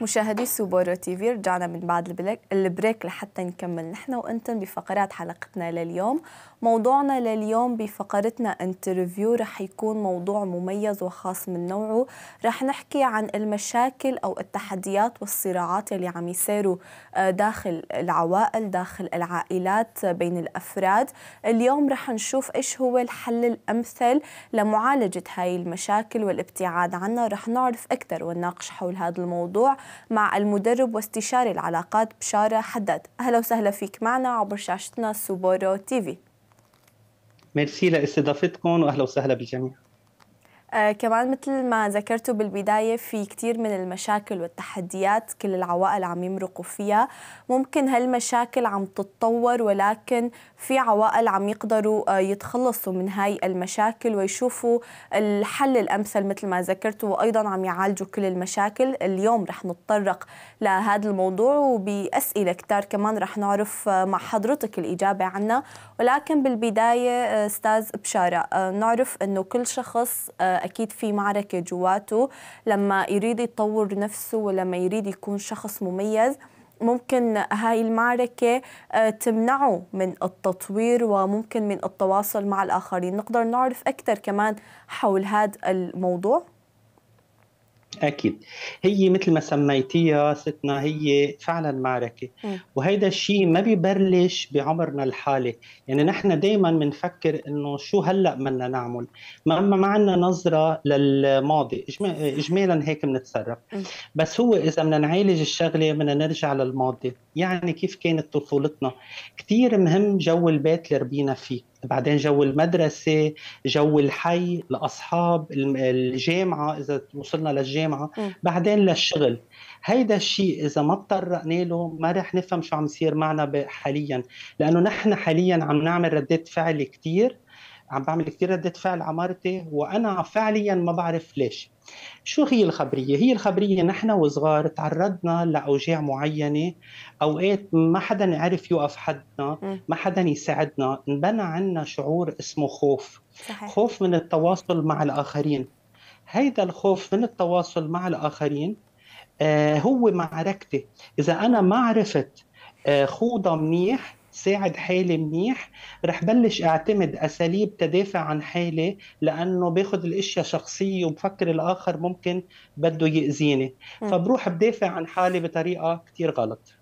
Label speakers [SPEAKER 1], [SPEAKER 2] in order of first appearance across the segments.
[SPEAKER 1] مشاهدي سوبورو تي في، رجعنا من بعد البريك لحتى نكمل نحن وانتم بفقرات حلقتنا لليوم. موضوعنا لليوم بفقرتنا انترفيو رح يكون موضوع مميز وخاص من نوعه. رح نحكي عن المشاكل أو التحديات والصراعات اللي عم يصيروا داخل العوائل، داخل العائلات، بين الأفراد. اليوم رح نشوف إيش هو الحل الأمثل لمعالجة هاي المشاكل والابتعاد عنها. رح نعرف أكثر ونناقش حول هذا الموضوع مع المدرب واستشاري العلاقات بشارة حداد. أهلا وسهلا فيك معنا عبر شاشتنا سوبورو تي في.
[SPEAKER 2] ميرسي لاستضافتكم واهلا وسهلا بالجميع.
[SPEAKER 1] كمان مثل ما ذكرتوا بالبداية، في كتير من المشاكل والتحديات كل العوائل عم يمرقوا فيها. ممكن هالمشاكل عم تتطور، ولكن في عوائل عم يقدروا يتخلصوا من هاي المشاكل ويشوفوا الحل الأمثل مثل ما ذكرتوا، وأيضا عم يعالجوا كل المشاكل. اليوم رح نتطرق لهذا الموضوع وبأسئلة كتار كمان رح نعرف مع حضرتك الإجابة عنها. ولكن بالبداية أستاذ بشارة، نعرف أنه كل شخص أكيد في معركة جواته لما يريد يطور نفسه ولما يريد يكون شخص مميز. ممكن هاي المعركة تمنعه من التطوير وممكن من التواصل مع الآخرين. نقدر نعرف أكثر كمان حول هذا الموضوع؟
[SPEAKER 2] أكيد، هي مثل ما سميتيها ستنا، هي فعلا معركة. وهيدا الشيء ما بيبلش بعمرنا الحالي. يعني نحن دايما بنفكر إنه شو هلأ بدنا نعمل، ما عندنا نظرة للماضي. إجمالا هيك بنتصرف. بس هو إذا بدنا نعالج الشغلة بدنا نرجع للماضي. يعني كيف كانت طفولتنا. كتير مهم جو البيت اللي ربينا فيه، بعدين جو المدرسة، جو الحي، الأصحاب، الجامعة إذا وصلنا للجامعة، بعدين للشغل. هيدا الشيء إذا ما تطرقنا له ما رح نفهم شو عم يصير معنا حاليا. لأنه نحن حاليا عم نعمل ردة فعل كتير، عم بعمل كتير ردة فعل عمارتي وأنا فعليا ما بعرف ليش. شو هي الخبرية؟ هي الخبرية نحن وصغار تعرضنا لأوجاع معينة، أوقات ما حدا عرف يوقف حدنا، ما حدا يساعدنا، انبنى عنا شعور اسمه خوف.
[SPEAKER 1] صحيح.
[SPEAKER 2] خوف من التواصل مع الآخرين. هيدا الخوف من التواصل مع الآخرين هو معركتي. إذا أنا ما عرفت خوضة منيح، ساعد حالي منيح، رح بلش اعتمد أساليب تدافع عن حالي، لأنه باخد الاشياء شخصية وبفكر الآخر ممكن بده يأذيني، فبروح بدافع عن حالي بطريقة كتير غلط.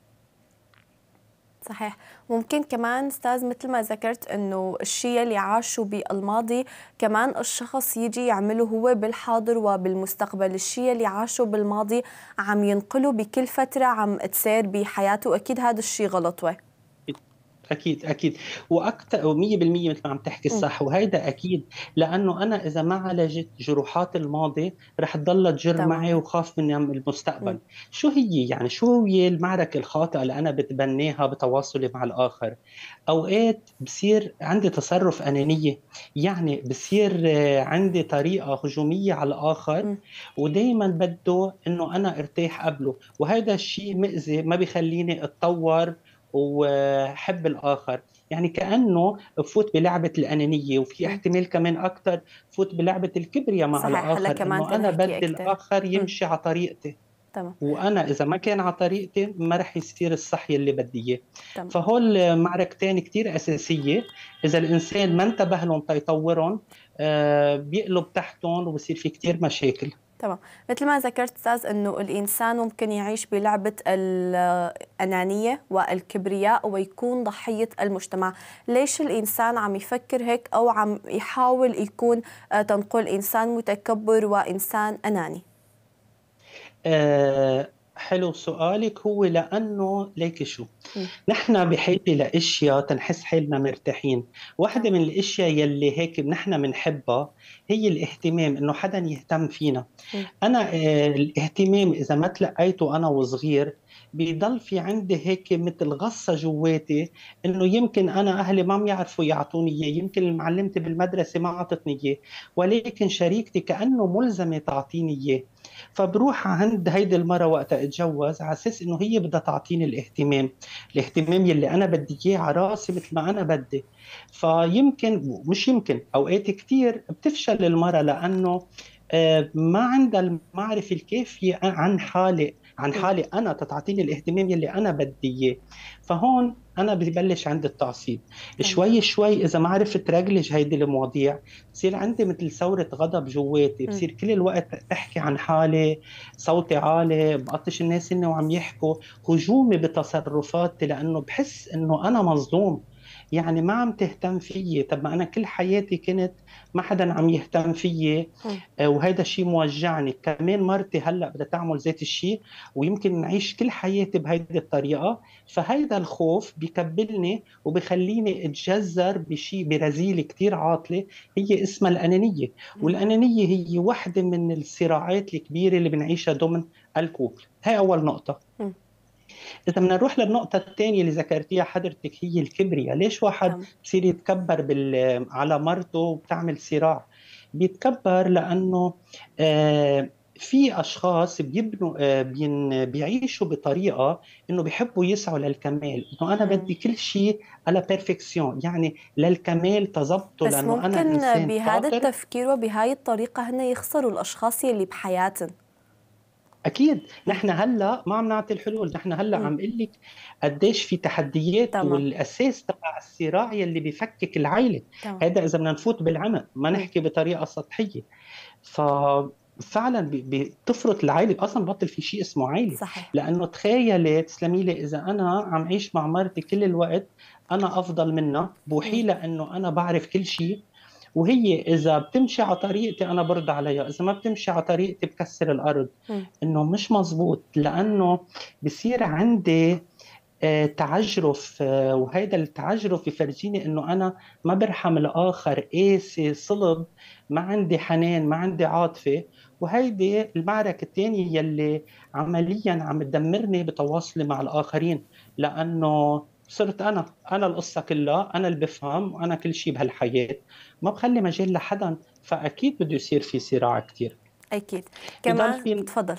[SPEAKER 1] صحيح. ممكن كمان أستاذ مثل ما ذكرت أنه الشيء اللي عاشه بالماضي كمان الشخص يجي يعمله هو بالحاضر وبالمستقبل. الشيء اللي عاشه بالماضي عم ينقله بكل فترة عم تسير بحياته. أكيد هذا الشيء غلط.
[SPEAKER 2] أكيد أكيد، وأكثر 100% مثل ما عم تحكي الصح. وهيدا أكيد، لأنه أنا إذا ما عالجت جروحات الماضي رح تضل تجر معي وخاف من المستقبل. شو هي يعني شو هي المعركة الخاطئة اللي أنا بتبنيها بتواصلي مع الآخر؟ أوقات بصير عندي تصرف أنانية، يعني بصير عندي طريقة هجومية على الآخر ودايما بده إنه أنا ارتاح قبله. وهذا الشيء مأذي، ما بيخليني أتطور وحب الآخر. يعني كأنه بفوت بلعبة الأنانية، وفي احتمال كمان أكتر فوت بلعبة الكبرياء مع الآخر، إنه أنا بدي الآخر يمشي على طريقتي.
[SPEAKER 1] تمام.
[SPEAKER 2] وأنا إذا ما كان على طريقتي ما رح يصير الصح اللي بدي إياه. فهول معركتين كتير أساسية، إذا الإنسان ما انتبه لهم تيطورهم بيقلب تحتهم وبصير في كتير مشاكل.
[SPEAKER 1] تمام. مثل ما ذكرت أستاذ أنه الإنسان ممكن يعيش بلعبة الأنانية والكبرياء ويكون ضحية المجتمع. ليش الإنسان عم يفكر هيك أو عم يحاول يكون تنقل إنسان متكبر وإنسان أناني؟
[SPEAKER 2] حلو سؤالك. هو لأنه ليك شو، نحن بحاجة لأشياء تنحس حالنا مرتاحين. واحدة من الأشياء يلي هيك نحن بنحبها هي الاهتمام، إنه حدا يهتم فينا. أنا الاهتمام إذا ما تلقيته أنا وصغير بيضل في عندي هيك مثل غصة جواتي، إنه يمكن أنا أهلي ما عم يعرفوا يعطوني إياه، يمكن معلمتي بالمدرسة ما عطتني إياه، ولكن شريكتي كأنه ملزمة تعطيني إياه. فبروح عند هيدي المرة وقت أتجوز على أساس إنه هي بدها تعطيني الاهتمام يلي أنا بدي إياه على راسي مثل ما أنا بدي. فيمكن مش يمكن أوقات كتير بتفشل المرة، لأنه ما عندها المعرفة الكافية عن حالي، عن حالي أنا، تتعطيني الاهتمام يلي أنا بدي إياه. فهون أنا ببلش عند التعصيب.
[SPEAKER 1] تمام.
[SPEAKER 2] شوي شوي إذا ما عرفت رجلج هيدي المواضيع، بصير عندي مثل ثورة غضب جواتي،
[SPEAKER 1] مم.
[SPEAKER 2] بصير كل الوقت بحكي عن حالي، صوتي عالي، بقطش الناس إنه عم يحكوا، هجومي بتصرفاتي لأنه بحس إنه أنا مظلوم. يعني ما عم تهتم فيي، طب ما أنا كل حياتي كنت ما حدا عم يهتم فيي.
[SPEAKER 1] مم.
[SPEAKER 2] وهذا الشيء موجعني. كمان مرتي هلا بدها تعمل ذات الشيء، ويمكن نعيش كل حياتي بهيدي الطريقه. فهيدا الخوف بكبلني وبخليني اتجذر بشيء، برذيله كثير عاطله، هي اسمها الانانيه.
[SPEAKER 1] مم.
[SPEAKER 2] والانانيه هي واحده من الصراعات الكبيره اللي بنعيشها ضمن الكوبل. هاي اول نقطه.
[SPEAKER 1] مم.
[SPEAKER 2] إذا بدنا نروح للنقطة الثانية اللي ذكرتيها حضرتك، هي الكبرياء. ليش واحد
[SPEAKER 1] تمام.
[SPEAKER 2] بصير يتكبر على مرته وبتعمل صراع؟ بيتكبر لأنه في أشخاص بيبنوا بيعيشوا بطريقة إنه بيحبوا يسعوا للكمال، إنه أنا
[SPEAKER 1] مم.
[SPEAKER 2] بدي كل شيء على بيرفكسيون، يعني للكمال تظبطه،
[SPEAKER 1] بس
[SPEAKER 2] لأنه أنا
[SPEAKER 1] ممكن
[SPEAKER 2] إنسان
[SPEAKER 1] بهذا
[SPEAKER 2] شاطر.
[SPEAKER 1] التفكير وبهاي الطريقة هن يخسروا الأشخاص يلي بحياتهم.
[SPEAKER 2] اكيد
[SPEAKER 1] مم.
[SPEAKER 2] نحن هلا ما عم نعطي الحلول، نحن هلا
[SPEAKER 1] مم.
[SPEAKER 2] عم قل لك قديش في تحديات،
[SPEAKER 1] تمام.
[SPEAKER 2] والاساس تبع الصراع يلي بيفكك العائله.
[SPEAKER 1] تمام.
[SPEAKER 2] هذا اذا بدنا نفوت بالعمق، ما
[SPEAKER 1] مم.
[SPEAKER 2] نحكي بطريقه سطحيه. ففعلا بتفرط العائله، اصلا بطل في شيء اسمه عائله.
[SPEAKER 1] صحيح.
[SPEAKER 2] لانه تخيلي تسلمي لي، اذا انا عم عيش مع مرتي كل الوقت انا افضل منها، بوحي
[SPEAKER 1] مم.
[SPEAKER 2] لها انه انا بعرف كل شيء، وهي اذا بتمشي على طريقتي انا برضى عليها، اذا ما بتمشي على طريقتي بكسر الارض.
[SPEAKER 1] مم.
[SPEAKER 2] انه مش مزبوط، لانه بصير عندي تعجرف، وهيدا التعجرف يفرجيني انه انا ما برحم الاخر، قاسي صلب، ما عندي حنان، ما عندي عاطفه. وهيدي المعركه الثانيه يلي عمليا عم تدمرني بتواصلي مع الاخرين، لانه صرت انا القصه كلها، انا اللي بفهم، وانا كل شيء بهالحياه، ما بخلي مجال لحدا. فاكيد بده يصير في صراع كثير.
[SPEAKER 1] أكيد.
[SPEAKER 2] بضل
[SPEAKER 1] كمان
[SPEAKER 2] في
[SPEAKER 1] تفضل.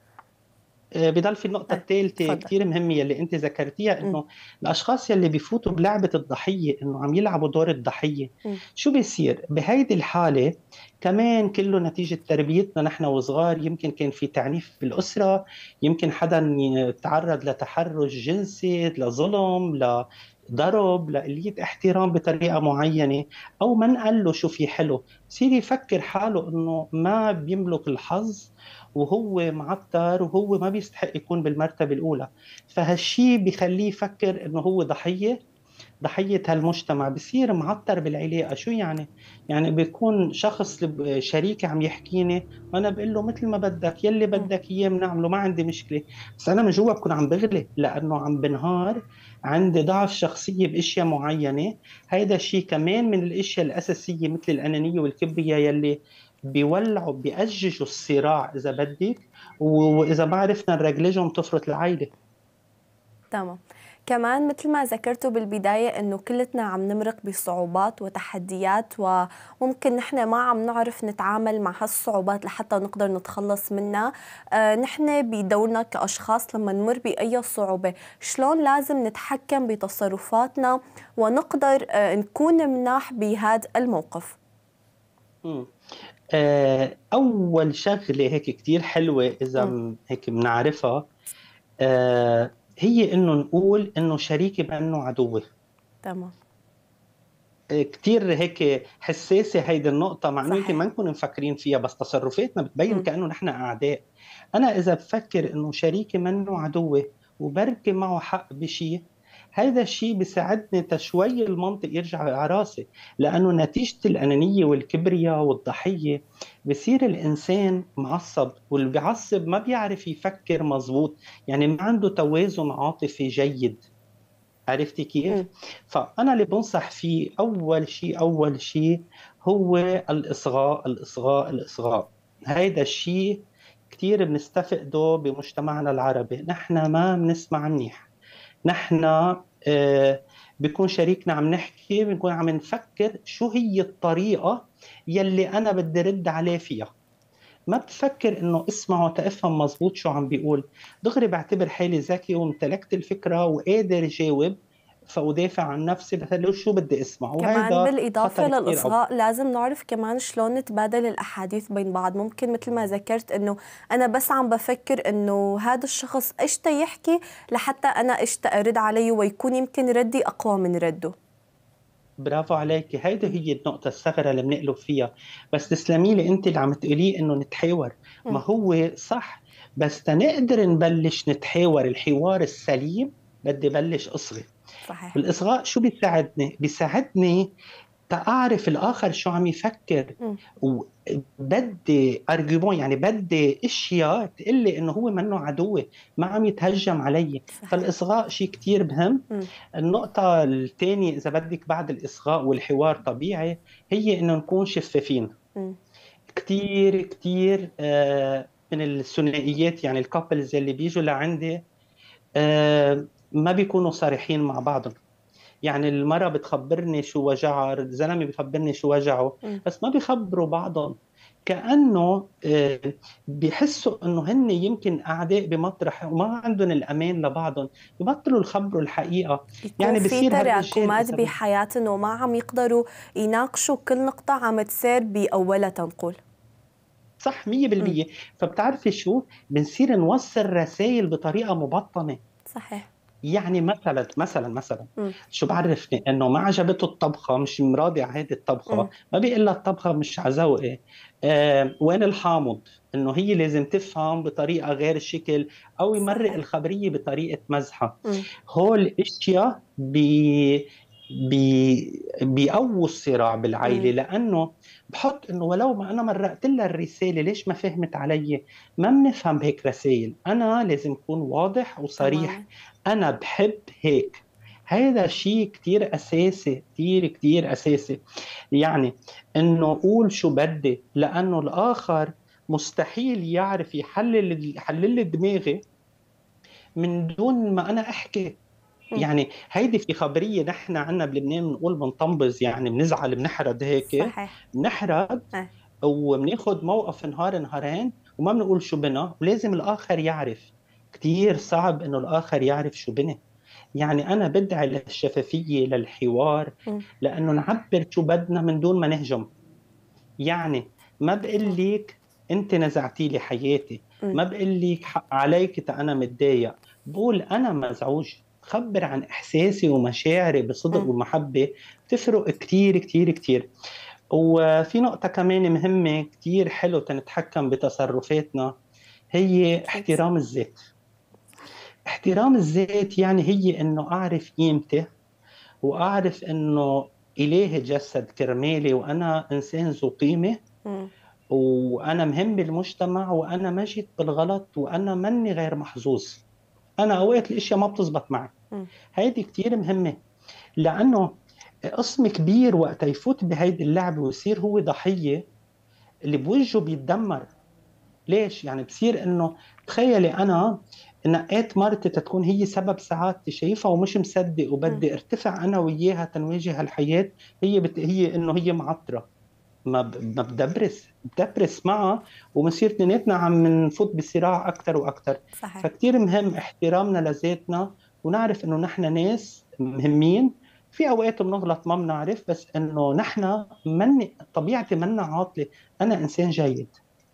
[SPEAKER 2] بضل في النقطة
[SPEAKER 1] طيب.
[SPEAKER 2] الثالثة
[SPEAKER 1] تفضل.
[SPEAKER 2] كثير مهمة يلي أنت ذكرتيها،
[SPEAKER 1] مم.
[SPEAKER 2] إنه الأشخاص يلي بيفوتوا بلعبة الضحية، إنه عم يلعبوا دور الضحية.
[SPEAKER 1] مم.
[SPEAKER 2] شو بيصير بهيدي الحالة؟ كمان كله نتيجة تربيتنا نحن وصغار، يمكن كان في تعنيف بالأسرة، يمكن حدا تعرض لتحرش جنسي، لظلم، لضرب، لقلية احترام بطريقة معينة، أو ما نقال له شو في حلو، بصير يفكر حاله إنه ما بيملك الحظ، وهو معتر، وهو ما بيستحق يكون بالمرتبة الأولى. فهالشي بخليه يفكر إنه هو ضحية، ضحية هالمجتمع، بصير معتر بالعلاقة. شو يعني؟ يعني بيكون شخص شريكي عم يحكيني، وأنا بقول له مثل ما بدك، يلي
[SPEAKER 1] مم.
[SPEAKER 2] بدك إياه بنعمله، ما عندي مشكلة. بس أنا من جوا بكون عم بغلي، لأنه عم بنهار، عندي ضعف شخصية بأشياء معينة. هيدا الشيء كمان من الأشياء الأساسية، مثل الأنانية والكبرياء، يلي بيولعوا بيأججوا الصراع إذا بدك، وإذا ما عرفنا نرجلجهم تفرط العائلة.
[SPEAKER 1] تمام. كمان مثل ما ذكرتوا بالبداية أنه كلتنا عم نمرق بصعوبات وتحديات، وممكن نحن ما عم نعرف نتعامل مع هالصعوبات لحتى نقدر نتخلص منها. نحن بدورنا كأشخاص لما نمر بأي صعوبة شلون لازم نتحكم بتصرفاتنا ونقدر نكون مناح بهذا الموقف؟
[SPEAKER 2] مم. أول شغلة هيك كتير حلوة إذا
[SPEAKER 1] مم.
[SPEAKER 2] هيك بنعرفها، هي إنه نقول إنه شريكي بأنه عدوي.
[SPEAKER 1] تمام.
[SPEAKER 2] كتير هيك حساسة هيدي النقطة، مع إنه يمكن ما
[SPEAKER 1] صحيح.
[SPEAKER 2] نكون مفكرين فيها، بس تصرفاتنا بتبين
[SPEAKER 1] مم.
[SPEAKER 2] كأنه نحن أعداء. أنا إذا بفكر إنه شريكي منه عدوي وبركي معه حق بشيء، هذا الشيء بيساعدني تشوي المنطق يرجع على راسي. لأنه نتيجة الأنانية والكبرياء والضحية بصير الإنسان معصب، واللي بيعصب ما بيعرف يفكر مزبوط، يعني ما عنده توازن عاطفي جيد. عرفتي كيف؟
[SPEAKER 1] مم.
[SPEAKER 2] فأنا اللي بنصح فيه أول شيء هو الإصغاء، الإصغاء، الإصغاء. هيدا الشيء كتير بنستفقده بمجتمعنا العربي، نحن ما بنسمع منيح. نحن بيكون شريكنا عم نحكي، بنكون عم نفكر شو هي الطريقة يلي أنا بدي رد عليه فيها. ما بفكر انه اسمعه تفهم مزبوط شو عم بيقول. دغري بعتبر حالي ذكي وامتلكت الفكره وقادر جاوب، فأدافع عن نفسي، بس شو بدي أسمع،
[SPEAKER 1] كمان
[SPEAKER 2] وهذا
[SPEAKER 1] بالإضافة
[SPEAKER 2] خطر كثير أوي.
[SPEAKER 1] للإصغاء لازم نعرف كمان شلون نتبادل الأحاديث بين بعض. ممكن مثل ما ذكرت إنه أنا بس عم بفكر إنه هذا الشخص إيش يحكي لحتى أنا إيش أرد عليه، ويكون يمكن ردي أقوى من رده.
[SPEAKER 2] برافو عليكي، هيدي هي النقطة الثغرة اللي بنقلب فيها. بس تسلمي لي أنت اللي عم تقوليه إنه نتحاور، ما
[SPEAKER 1] مم.
[SPEAKER 2] هو صح، بس تنقدر نبلش نتحاور الحوار السليم بدي بلش أصغي.
[SPEAKER 1] صحيح.
[SPEAKER 2] والإصغاء شو بيساعدني؟ بيساعدني تعرف الآخر شو عم يفكر،
[SPEAKER 1] مم.
[SPEAKER 2] وبدي أرجيومون، يعني بدي اشياء تقلي انه هو منه عدوي، ما عم يتهجم علي.
[SPEAKER 1] صحيح.
[SPEAKER 2] فالاصغاء شيء كتير مهم.
[SPEAKER 1] مم.
[SPEAKER 2] النقطة الثانية إذا بدك بعد الإصغاء والحوار طبيعي، هي إنه نكون شفافين.
[SPEAKER 1] مم.
[SPEAKER 2] كتير كتير من الثنائيات، يعني الكابلز اللي بيجوا لعندي ما بيكونوا صريحين مع بعضهم. يعني المرأة بتخبرني شو وجعها، الزلمة بيخبرني شو وجعه،
[SPEAKER 1] مم.
[SPEAKER 2] بس ما بيخبروا بعضهم. كأنه بيحسوا انه هن يمكن اعداء بمطرح وما عندهم الامان لبعضهم، ببطلوا يخبروا الحقيقة.
[SPEAKER 1] يكون
[SPEAKER 2] يعني
[SPEAKER 1] في
[SPEAKER 2] بصير هالرجال
[SPEAKER 1] تراكمات
[SPEAKER 2] اذا
[SPEAKER 1] بحياتهم وما عم يقدروا يناقشوا كل نقطة عم تصير بأولها تنقل.
[SPEAKER 2] صح
[SPEAKER 1] مم.
[SPEAKER 2] 100%. فبتعرفي شو بنصير نوصل رسائل بطريقة مبطنة.
[SPEAKER 1] صحيح.
[SPEAKER 2] يعني مثلا
[SPEAKER 1] مم.
[SPEAKER 2] شو بعرفني انه ما عجبته الطبخه، مش مراضي على هيدي الطبخه،
[SPEAKER 1] مم.
[SPEAKER 2] ما بيقول لها الطبخه مش على ذوقي. وين الحامض؟ انه هي لازم تفهم بطريقه غير الشكل، او يمرق
[SPEAKER 1] صحيح.
[SPEAKER 2] الخبريه بطريقه مزحه.
[SPEAKER 1] مم.
[SPEAKER 2] هول الاشياء بيقووا الصراع بالعائله،
[SPEAKER 1] مم.
[SPEAKER 2] لانه بحط انه ولو ما انا مرقت لها الرساله ليش ما فهمت علي؟ ما بنفهم بهيك رسائل، انا لازم اكون واضح وصريح،
[SPEAKER 1] تماما.
[SPEAKER 2] أنا بحب هيك. هذا شيء كتير أساسي، كتير كتير أساسي. يعني إنه أقول شو بدي، لأنه الآخر مستحيل يعرف يحلل لي دماغي من دون ما أنا أحكي.
[SPEAKER 1] مم.
[SPEAKER 2] يعني هيدي في خبرية نحن عنا بلبنان بنقول بنطنبز، يعني بنزعل بنحرد هيك،
[SPEAKER 1] صحيح.
[SPEAKER 2] بنحرد
[SPEAKER 1] آه.
[SPEAKER 2] وبناخد موقف نهار نهارين وما بنقول شو بنا، ولازم الآخر يعرف. كتير صعب إنه الآخر يعرف شو بنا. يعني أنا بدعي للشفافية للحوار،
[SPEAKER 1] مم.
[SPEAKER 2] لأنه نعبر شو بدنا من دون ما نهجم. يعني ما بقول
[SPEAKER 1] تمام.
[SPEAKER 2] لك أنت نزعتي لي حياتي،
[SPEAKER 1] مم.
[SPEAKER 2] ما بقول لك حق عليك أنا متضايق، بقول أنا مزعوج، خبر عن إحساسي ومشاعري بصدق
[SPEAKER 1] مم.
[SPEAKER 2] ومحبة. تفرق كتير كتير كتير. وفي نقطة كمان مهمة كتير حلو تنتحكم بتصرفاتنا، هي
[SPEAKER 1] أكيد.
[SPEAKER 2] احترام الذات. احترام الذات يعني هي إنه أعرف قيمتي، وأعرف إنه إلهي تجسد كرمالي، وأنا إنسان ذو قيمة،
[SPEAKER 1] مم.
[SPEAKER 2] وأنا مهم بالمجتمع، وأنا ما جيت بالغلط، وأنا مني غير محظوظ. أنا أوقات الأشياء ما بتزبط معي.
[SPEAKER 1] مم.
[SPEAKER 2] هيدي كتير مهمة، لأنه قسم كبير وقت يفوت بهيدي اللعبة ويصير هو ضحية، اللي بوجهه بيتدمر. ليش؟ يعني بصير انه تخيلي انا نقيت مرتي تكون هي سبب سعادتي، شايفها ومش مصدق،
[SPEAKER 1] مم.
[SPEAKER 2] وبدي ارتفع انا وياها تنواجه الحياة، هي انه هي معطرة. ما بدبرس معها، وبنصير اثنيناتنا عم نفوت بصراع اكثر واكثر.
[SPEAKER 1] صحيح.
[SPEAKER 2] فكتير مهم احترامنا لذاتنا، ونعرف انه نحن ناس مهمين. في اوقات بنغلط ما بنعرف، بس انه نحن طبيعتي منا عاطلة، انا انسان جيد.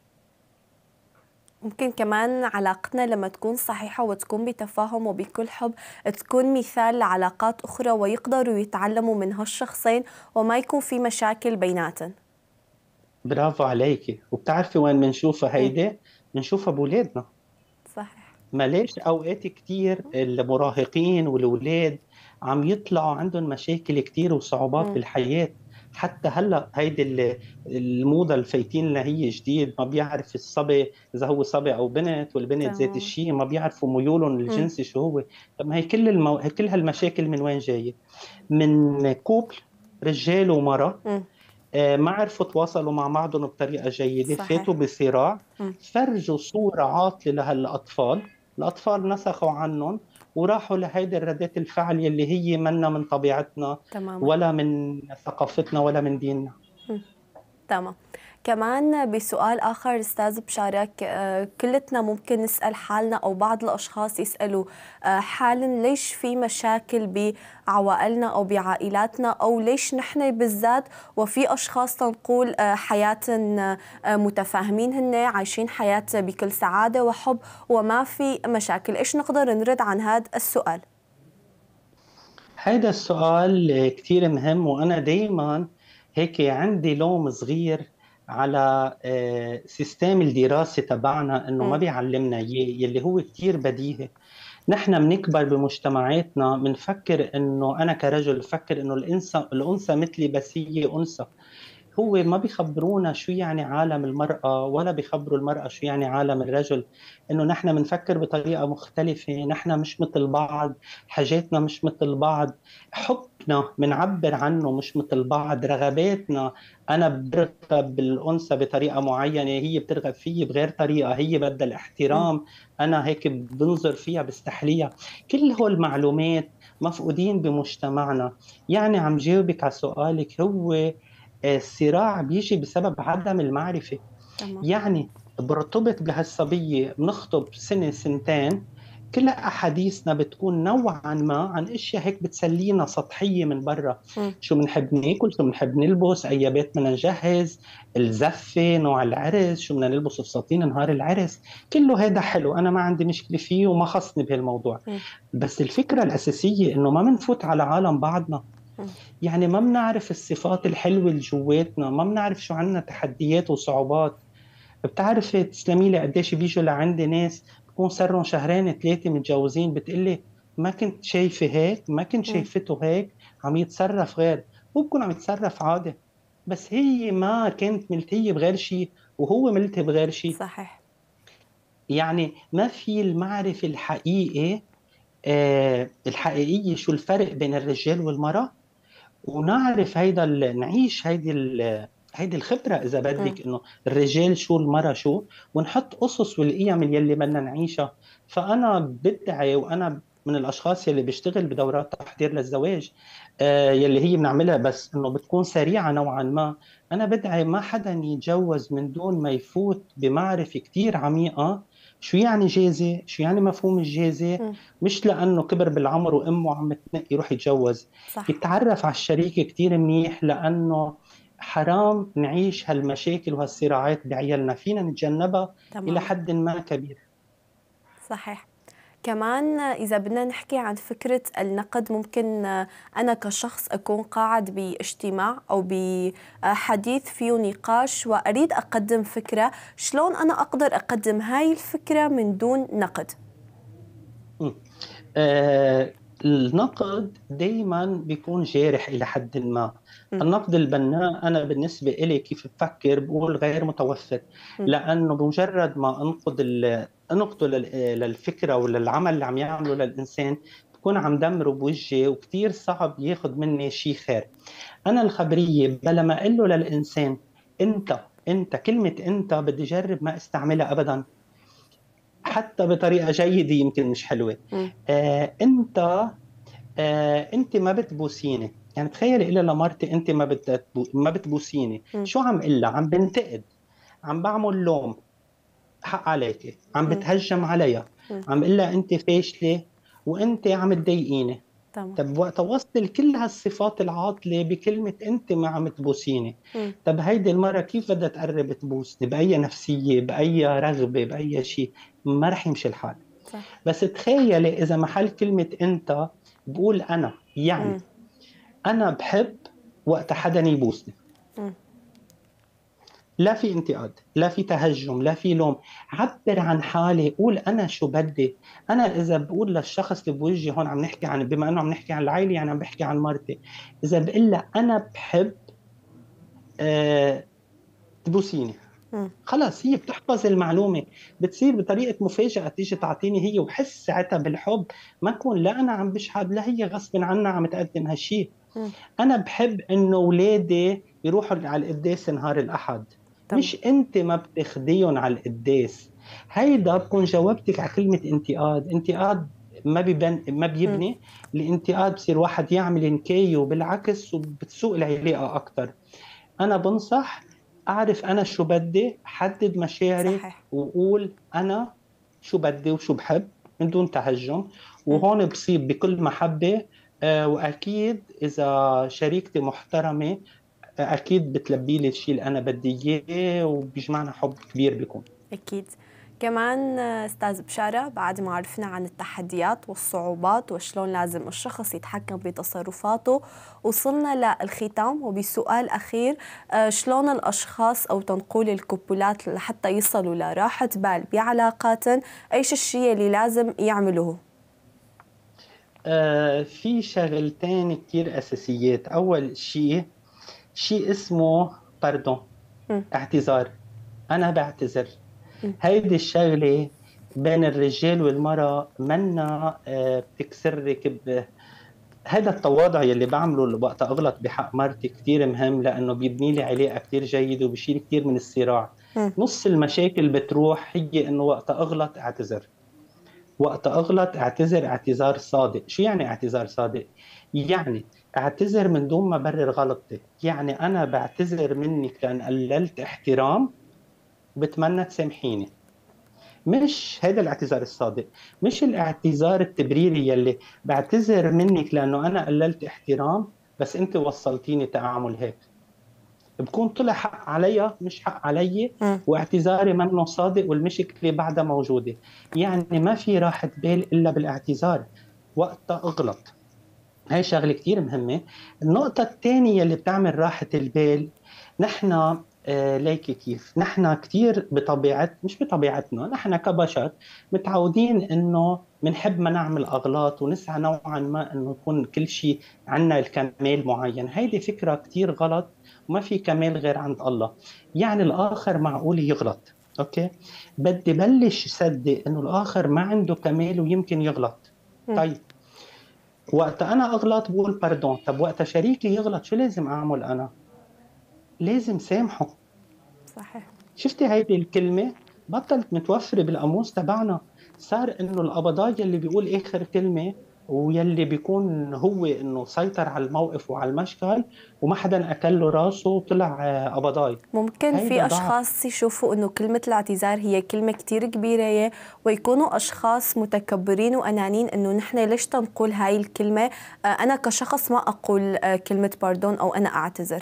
[SPEAKER 1] ممكن كمان علاقتنا لما تكون صحيحة وتكون بتفاهم وبكل حب تكون مثال لعلاقات أخرى ويقدروا يتعلموا من هالشخصين وما يكون في مشاكل بيناتهم.
[SPEAKER 2] برافو عليكي. وبتعرفي وين بنشوفها
[SPEAKER 1] مم.
[SPEAKER 2] هيدي؟ بنشوفها بأولادنا.
[SPEAKER 1] صحيح.
[SPEAKER 2] ما ليش أوقات كتير المراهقين والأولاد عم يطلعوا عندهم مشاكل كتير وصعوبات
[SPEAKER 1] مم.
[SPEAKER 2] بالحياة. حتى هلا هيدي الموضة اللي فايتين لها هي جديد، ما بيعرف الصبي اذا هو صبي او بنت، والبنت ذات
[SPEAKER 1] تمام.
[SPEAKER 2] الشيء ما بيعرفوا ميولهم
[SPEAKER 1] مم.
[SPEAKER 2] الجنسي شو هو. طب ما هي كل هالمشاكل من وين جايه؟ من كوبل، رجال ومرأة
[SPEAKER 1] مم.
[SPEAKER 2] ما عرفوا تواصلوا مع بعضهم بطريقة جيدة، فاتوا
[SPEAKER 1] صحيح.
[SPEAKER 2] بصراع،
[SPEAKER 1] مم.
[SPEAKER 2] فرجوا صورة عاطلة لهالأطفال، الأطفال نسخوا عنهم، وراحوا لهيدي الردات الفعل يلي هي منا من طبيعتنا،
[SPEAKER 1] تماما.
[SPEAKER 2] ولا من ثقافتنا، ولا من ديننا.
[SPEAKER 1] مم. تمام. كمان بسؤال آخر أستاذ بشارك، كلتنا ممكن نسأل حالنا أو بعض الأشخاص يسألوا حالهم ليش في مشاكل بعوائلنا أو بعائلاتنا، أو ليش نحن بالذات، وفي أشخاص تنقول حياتهم متفاهمين، هن عايشين حياة بكل سعادة وحب وما في مشاكل. إيش نقدر نرد عن هذا السؤال؟
[SPEAKER 2] هذا السؤال كتير مهم، وأنا دايما هيك عندي لوم صغير على سيستم الدراسة تبعنا، إنه ما بيعلمنا إياه يلي هو كتير بديهي. نحن بنكبر بمجتمعاتنا بنفكر إنه أنا كرجل بفكر إنه الأنثى مثلي، بس هي أنثى. هو ما بيخبرونا شو يعني عالم المرأة، ولا بيخبروا المرأة شو يعني عالم الرجل. إنه نحن بنفكر بطريقة مختلفة، نحن مش مثل بعض، حاجاتنا مش مثل بعض، حبنا بنعبر عنه مش مثل بعض، رغباتنا. أنا برغب بالأنثى بطريقة معينة، هي بترغب فيي بغير طريقة، هي بدها الاحترام، أنا هيك بنظر فيها بستحليها. كل هول المعلومات مفقودين بمجتمعنا. يعني عم جاوبك على سؤالك، هو الصراع بيجي بسبب عدم المعرفة.
[SPEAKER 1] تمام.
[SPEAKER 2] يعني برتبط بهالصبية، بنخطب سنة سنتين، كل أحاديثنا بتكون نوعا ما عن اشياء هيك بتسلينا سطحية من برا. شو بنحب ناكل، شو بنحب نلبس، اي بيت بدنا نجهز، الزفة، نوع العرس، شو بدنا نلبس فساتين نهار العرس. كله هذا حلو، انا ما عندي مشكلة فيه وما خصني بهالموضوع. بس الفكرة الأساسية إنه ما منفوت على عالم بعضنا. يعني ما بنعرف الصفات الحلوة اللي جواتنا، ما بنعرف شو عنا تحديات وصعوبات. بتعرفي تسلمي لي قديش بيجوا لعندي ناس بكون صار لهم شهرين ثلاثة متجوزين، بتقلي ما كنت شايفة هيك، ما كنت شايفته هيك، عم يتصرف غير. هو بكون عم يتصرف عادي، بس هي ما كانت ملتهية بغير شيء، وهو ملتهي بغير شيء.
[SPEAKER 1] صحيح.
[SPEAKER 2] يعني ما في المعرفة الحقيقية، الحقيقية شو الفرق بين الرجال والمرأة، ونعرف نعيش هيدي الخبرة إذا بدك، إنه الرجال شو المرأة شو، ونحط أسس والقيم يلي بدنا نعيشها. فأنا بدعي، وأنا من الأشخاص يلي بيشتغل بدورات تحضير للزواج، يلي هي بنعملها بس إنه بتكون سريعة نوعا ما. أنا بدعي ما حدا يتجوز من دون ما يفوت بمعرفة كتير عميقة شو يعني جازة، شو يعني مفهوم الجازة. مش لأنه كبر بالعمر وأمه عم تنقي يروح يتجوز،
[SPEAKER 1] صح.
[SPEAKER 2] يتعرف على الشريك كتير منيح، لأنه حرام نعيش هالمشاكل وهالصراعات بعيالنا، فينا نتجنبها إلى
[SPEAKER 1] تمام.
[SPEAKER 2] حد ما كبير.
[SPEAKER 1] صحيح. كمان إذا بدنا نحكي عن فكرة النقد، ممكن أنا كشخص أكون قاعد باجتماع أو بحديث فيه نقاش وأريد أقدم فكرة، شلون أنا أقدر أقدم هاي الفكرة من دون نقد؟
[SPEAKER 2] النقد دايما بيكون جارح إلى حد ما. النقد البناء أنا بالنسبة إلي كيف بفكر بقول غير متوفر، لأنه بمجرد ما أنقده للفكرة وللعمل اللي عم يعمله للإنسان، بكون عم دمره بوجهي، وكتير صعب ياخد مني شيء خير. أنا الخبرية بلا ما أقول له للإنسان أنت كلمة أنت بدي جرب ما استعملها أبدا، حتى بطريقة جيدة يمكن مش حلوة. انت ما بتبوسيني، يعني تخيلي إلا لمرتي انت ما بتبوسيني، شو عم قلها؟ عم بنتقد، عم بعمل لوم، حق عليكي، عم بتهجم عليها، عم قلها انت فاشله، وانت عم تضايقيني.
[SPEAKER 1] تمام.
[SPEAKER 2] طب وقت اوصل كل هالصفات العاطله بكلمه انت ما عم تبوسيني، طب هيدي المره كيف بدها تقرب تبوسني؟ باي نفسيه، باي رغبه، باي شيء؟ ما رح يمشي الحال.
[SPEAKER 1] صح.
[SPEAKER 2] بس تخيلي إذا محل كلمة أنت بقول أنا، يعني أنا بحب وقت حدا يبوسني، لا في انتقاد، لا في تهجم، لا في لوم، عبر عن حالي، قول أنا شو بدي. أنا إذا بقول للشخص اللي بوجهي، هون عم نحكي عن، بما أنه عم نحكي عن العائلة يعني عم بحكي عن مرتي، إذا بقول لها أنا بحب آه تبوسيني، خلاص هي بتحفظ المعلومة، بتصير بطريقة مفاجأة تيجي تعطيني هي، وحس ساعتها بالحب، ما كون لا أنا عم بشحد، لا هي غصب عنها عم تقدم هالشي. أنا بحب إنه أولادي يروحوا على القداس نهار الأحد،
[SPEAKER 1] تمام.
[SPEAKER 2] مش أنت ما بتاخديهم على القداس. هيدا بكون جاوبتك على كلمة انتقاد. انتقاد ما بيبني. الانتقاد بصير واحد يعمل نكاية وبالعكس، وبتسوء العلاقة أكتر. أنا بنصح اعرف انا شو بدي، حدد مشاعري
[SPEAKER 1] صحيح.
[SPEAKER 2] وقول انا شو بدي وشو بحب من دون تهجم، وهون بصيب بكل محبة. واكيد اذا شريكتي محترمة اكيد بتلبي لي الشيء اللي انا بدي اياه، وبيجمعنا حب كبير بيكون.
[SPEAKER 1] أكيد. كمان أستاذ بشارة، بعد ما عرفنا عن التحديات والصعوبات وشلون لازم الشخص يتحكم بتصرفاته، وصلنا للختام وبسؤال أخير، شلون الأشخاص أو تنقول الكبولات لحتى يصلوا لراحة بال بعلاقاتهم، أيش الشيء اللي لازم يعملوه؟
[SPEAKER 2] في شغلتين كتير أساسيات. أول شيء اسمه باردون،
[SPEAKER 1] م-
[SPEAKER 2] اعتذار. أنا بعتذر.
[SPEAKER 1] م-
[SPEAKER 2] هيدي الشغلة بين الرجال والمرأة منا بتكسرك هذا التواضع يلي بعمله وقت أغلط بحق مرتي كتير مهم، لأنه بيبني لي علاقة كتير جيدة وبشيل كتير من الصراع.
[SPEAKER 1] م-
[SPEAKER 2] نص المشاكل بتروح هي إنه وقت أغلط أعتذر. وقت أغلط أعتذر اعتذار صادق. شو يعني اعتذار صادق؟ يعني أعتذر من دون ما برر غلطتي. يعني أنا بعتذر منك لأن قللت احترام، بتمنى تسامحيني. مش هذا الاعتذار الصادق. مش الاعتذار التبريري يلي بعتذر منك لأنه أنا قللت احترام بس أنت وصلتيني تعامل هيك. بكون طلع حق عليا مش حق علي،
[SPEAKER 1] م.
[SPEAKER 2] واعتذاري منه صادق والمشكلة بعدها موجودة. يعني ما في راحة بال إلا بالاعتذار وقت أغلط. هاي شغلة كتير مهمة. النقطة الثانية اللي بتعمل راحة البال، نحن ليكي كيف نحن كتير مش بطبيعتنا، نحن كبشر متعودين انه بنحب ما نعمل اغلاط ونسعى نوعا ما انه يكون كل شيء عنا الكمال معين. هيدي فكرة كتير غلط، وما في كمال غير عند الله. يعني الاخر معقول يغلط، اوكي، بدي بلش صدق انه الاخر ما عنده كمال ويمكن يغلط.
[SPEAKER 1] م.
[SPEAKER 2] طيب وقت انا اغلط بقول باردون. طب وقت شريكي يغلط شو لازم اعمل انا؟ لازم سامحه.
[SPEAKER 1] صحيح.
[SPEAKER 2] شفتي هيدي الكلمة بطلت متوفرة بالقاموس تبعنا. صار انه القبضاي يلي بيقول اخر كلمة، ويلي بيكون هو انه سيطر على الموقف وعلى المشكل، وما حدا اكل له راسه وطلع قبضاي.
[SPEAKER 1] ممكن
[SPEAKER 2] هيدا
[SPEAKER 1] في
[SPEAKER 2] ضعف.
[SPEAKER 1] أشخاص يشوفوا إنه كلمة الاعتذار هي كلمة كتير كبيرة، ويكونوا أشخاص متكبرين وأنانين إنه نحن ليش تنقول هاي الكلمة، أنا كشخص ما أقول كلمة باردون أو أنا أعتذر.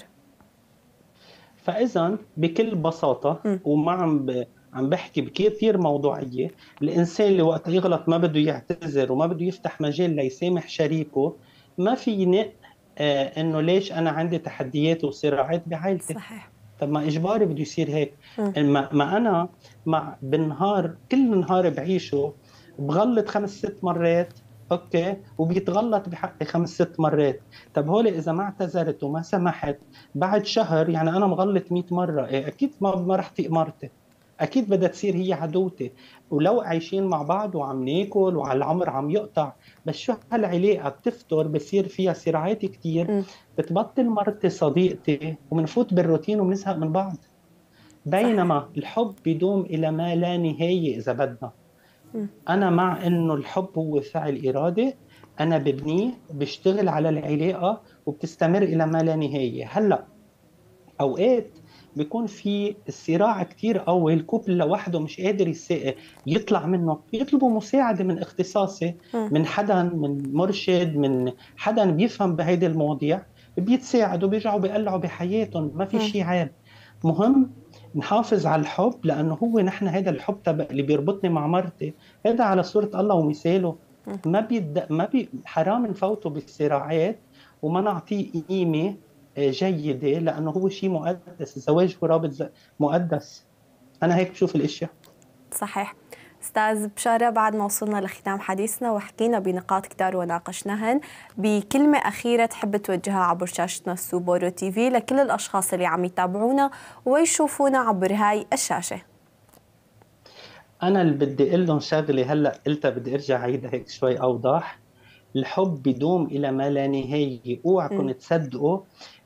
[SPEAKER 2] فاذا بكل بساطه
[SPEAKER 1] م.
[SPEAKER 2] وما عم بحكي بكثير موضوعيه، الانسان اللي وقت يغلط ما بده يعتذر وما بده يفتح مجال ليسامح شريكه، ما في ينق انه ليش انا عندي تحديات وصراعات بعائلتي.
[SPEAKER 1] صحيح.
[SPEAKER 2] طب ما اجباري بده يصير هيك.
[SPEAKER 1] م.
[SPEAKER 2] ما انا بالنهار كل نهار بعيشه بغلط 5 6 مرات، اوكي، وبيتغلط بحقي 5 6 مرات. طب هول اذا ما اعتذرت وما سمحت بعد شهر، يعني انا مغلط 100 مره، إيه اكيد ما رح طيق مرتي. اكيد بدها تصير هي عدوتي. ولو عايشين مع بعض وعم ناكل وعلى العمر عم يقطع، بس شو هالعلاقه بتفتر بصير فيها صراعات كتير،
[SPEAKER 1] م.
[SPEAKER 2] بتبطل مرتي صديقتي وبنفوت بالروتين وبنزهق من بعض.
[SPEAKER 1] صحيح.
[SPEAKER 2] بينما الحب بيدوم إلى ما لا نهاية إذا بدنا.
[SPEAKER 1] م.
[SPEAKER 2] أنا مع إنه الحب هو فعل إرادة، أنا ببنيه بشتغل على العلاقة وبتستمر إلى ما لا نهاية. هلأ أوقات بيكون في الصراع كتير قوي، الكوبل لوحده مش قادر يطلع منه، بيطلبوا مساعدة من اختصاصي،
[SPEAKER 1] م.
[SPEAKER 2] من حدا، من مرشد، من حدا بيفهم بهيدي المواضيع، بيتساعدوا بيرجعوا بيقلعوا بحياتهم. ما في
[SPEAKER 1] م.
[SPEAKER 2] شيء عيب. مهم نحافظ على الحب، لأنه هو نحن هذا الحب تبع اللي بيربطني مع مرتي، هذا على صورة الله ومثاله.
[SPEAKER 1] م.
[SPEAKER 2] حرام نفوته بالصراعات وما نعطيه قيمة جيدة، لأنه هو شيء مقدس. الزواج هو رابط مقدس. أنا هيك بشوف الأشياء.
[SPEAKER 1] صحيح. أستاذ بشارة، بعد ما وصلنا لختام حديثنا وحكينا بنقاط كتار وناقشناهن، بكلمة أخيرة تحب توجهها عبر شاشتنا سوبورو تي في لكل الأشخاص اللي عم يتابعونا ويشوفونا عبر هاي الشاشة؟
[SPEAKER 2] أنا اللي بدي أقول لهم شغلة هلأ قلتها بدي أرجع أعيدها هيك شوي أوضح. الحب بيدوم إلى ما لا نهاية. اوعكم تصدقوا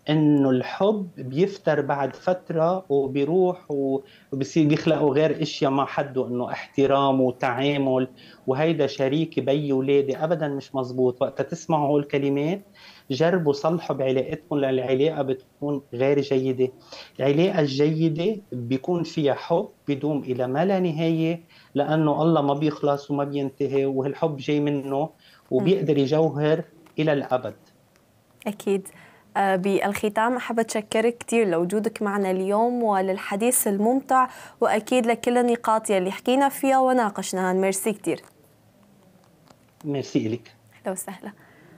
[SPEAKER 2] انه الحب بيفتر بعد فتره وبيروح وبصير بيخلقوا غير اشياء ما حده، انه احترام وتعامل وهيدا شريك بي ولادي. ابدا مش مزبوط. وقت تسمعوا هول الكلمات جربوا صلحوا بعلاقتكم، لان العلاقه بتكون غير جيده. العلاقه الجيده بيكون فيها حب بيدوم الى ما لا نهايه، لانه الله ما بيخلص وما بينتهي، وهالحب جاي منه وبيقدر يجوهر الى الابد.
[SPEAKER 1] أكيد. بالختام أحب أتشكرك كثير لوجودك معنا اليوم وللحديث الممتع، وأكيد لكل النقاط يلي حكينا فيها وناقشناها. ميرسي كثير.
[SPEAKER 2] ميرسي إلك.
[SPEAKER 1] أهلا وسهلا.